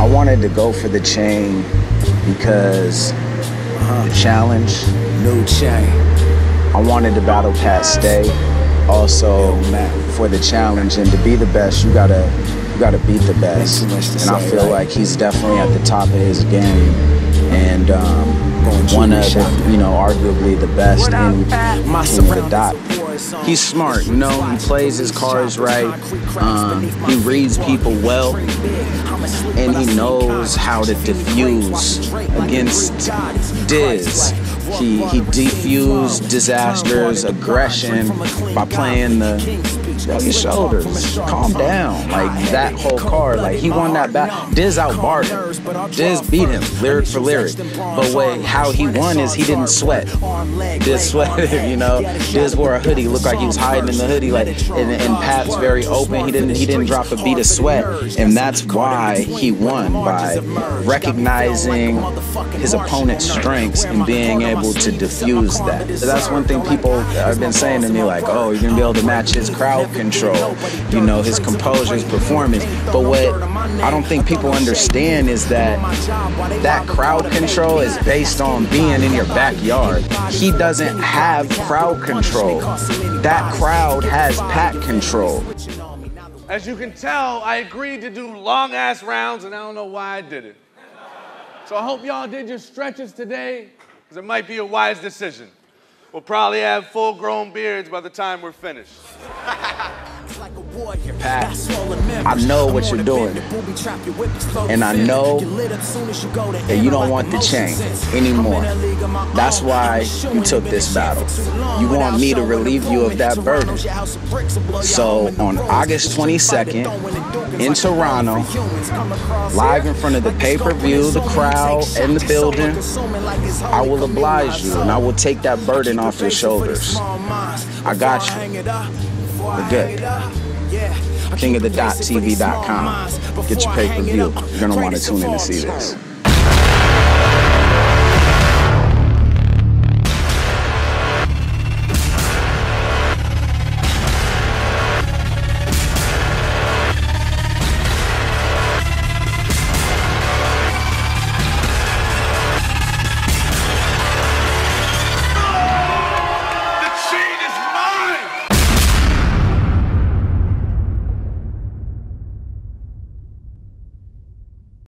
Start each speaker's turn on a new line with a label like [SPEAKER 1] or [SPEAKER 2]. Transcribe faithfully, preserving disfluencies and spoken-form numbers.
[SPEAKER 1] I wanted to go for the chain because uh-huh. the challenge,
[SPEAKER 2] new chain.
[SPEAKER 1] I wanted to battle Pat Stay. Also, for the challenge, and to be the best, you gotta you gotta beat the best. And I feel like he's definitely at the top of his game, and um, one of the, you know, arguably the best in, in the dot. He's smart, you know, he plays his cards right, um, he reads people well, and he knows how to diffuse against Diz. He, he defused disasters, aggression by playing the shrug your shoulders, calm down. Like that whole card, like he won that battle. Diz outbarred him. Diz beat him lyric for lyric. But wait, how he won is he didn't sweat. Diz sweated, you know. Diz wore a hoodie, looked like he was hiding in the hoodie. Like, and, and Pat's very open. He didn't he didn't drop a beat of sweat, and that's why he won, by recognizing his opponent's strengths and being able to diffuse that. So that's one thing people have been saying to me, like, oh, you're gonna be able to match his crowd control, you know, his composure, his performance. But what I don't think people understand is that that crowd control is based on being in your backyard. He doesn't have crowd control. That crowd has Pat control.
[SPEAKER 3] As you can tell, I agreed to do long ass rounds, and I don't know why I did it. So I hope y'all did your stretches today, because it might be a wise decision. We'll probably have full-grown beards by the time we're finished.
[SPEAKER 1] Pat, I know what you're doing, and I know that you don't want the chain anymore. That's why you took this battle. You want me to relieve you of that burden. So on August twenty-second in Toronto, live in front of the pay-per-view, the crowd, and the building, I will oblige you, and I will take that burden off your shoulders. I got you. We're good. king of the dot T V dot com. Get your pay-per-view. You're gonna want to tune in to see this.